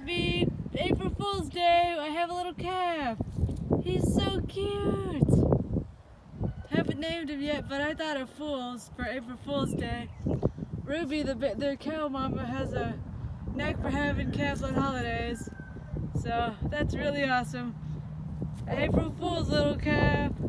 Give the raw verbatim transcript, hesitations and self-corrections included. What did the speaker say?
Happy April Fool's Day! I have a little calf. He's so cute. Haven't named him yet, but I thought of fools for April Fool's Day. Ruby, the the cow mama, has a knack for having calves on holidays, so that's really awesome. April Fool's, little calf.